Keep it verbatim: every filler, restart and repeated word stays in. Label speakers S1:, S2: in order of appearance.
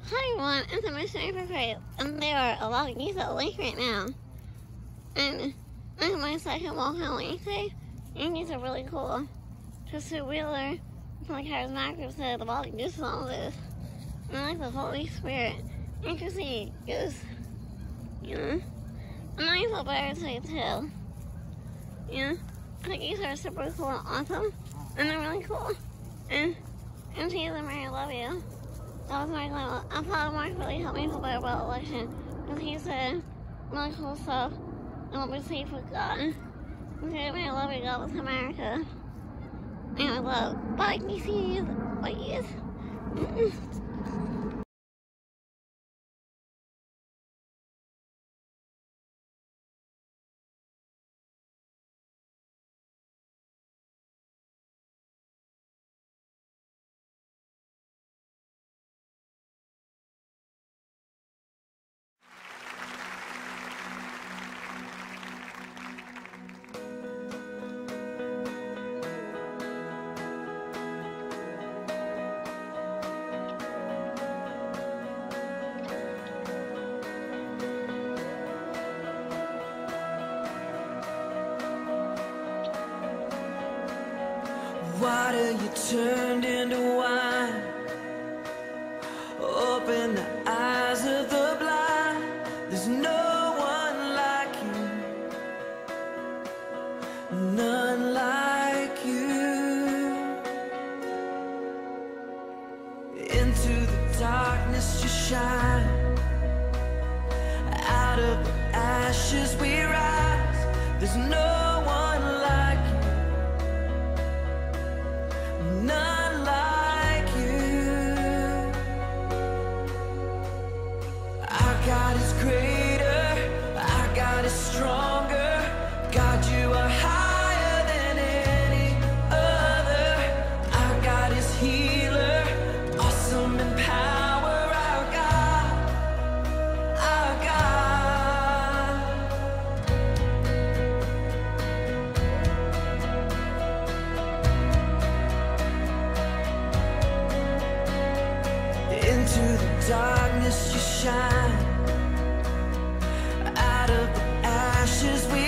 S1: Hi everyone, it's a missionary for Christ, and there are a lot of geese at the lake right now. And this is my second walk on lake today, and these are really cool. Just a wheeler from the charismatic group said the body just on this. And I like the Holy Spirit. You can see goose, you know. And I feel better today too. You know, the geese are super cool and awesome, and they're really cool. And and she's a Mary, I love you. That was my grandma. I thought Mark really helped me feel better about the election, because he said really cool stuff and what we see for God. And today, I love you, God with America. And I love bye, D Cs, bye.
S2: Water you turned into wine. Open the eyes of the blind. There's no one like you, none like you. Into the darkness you shine. Out of the ashes we rise. There's no one like you, none like you. Our God is greater, our God is stronger. God, you are higher than any other. Our God is healer, awesome in power. Our God, our God. Into the darkness you shine. Out of the ashes we